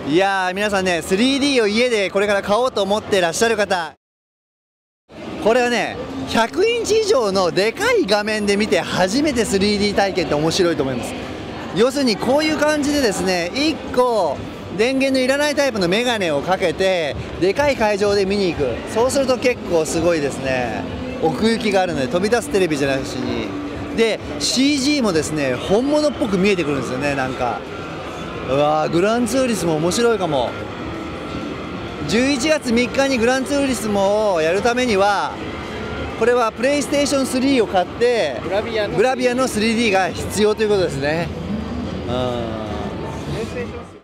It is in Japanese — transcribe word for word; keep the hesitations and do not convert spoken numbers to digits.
いやー皆さんね スリーディー を家でこれから買おうと思ってらっしゃる方、これはねひゃくインチ以上のでかい画面で見て初めて スリーディー 体験って面白いと思います。要するにこういう感じでですね、いっこ電源のいらないタイプのメガネをかけてでかい会場で見に行く。そうすると結構すごいですね、奥行きがあるので、飛び出すテレビじゃなしにで シージー もですね本物っぽく見えてくるんですよね。なんかうわー、グランツーリスモ面白いかも。じゅういちがつみっかにグランツーリスモをやるためには、これはプレイステーションスリーを買ってグラビアの スリーディー が必要ということですね。うん。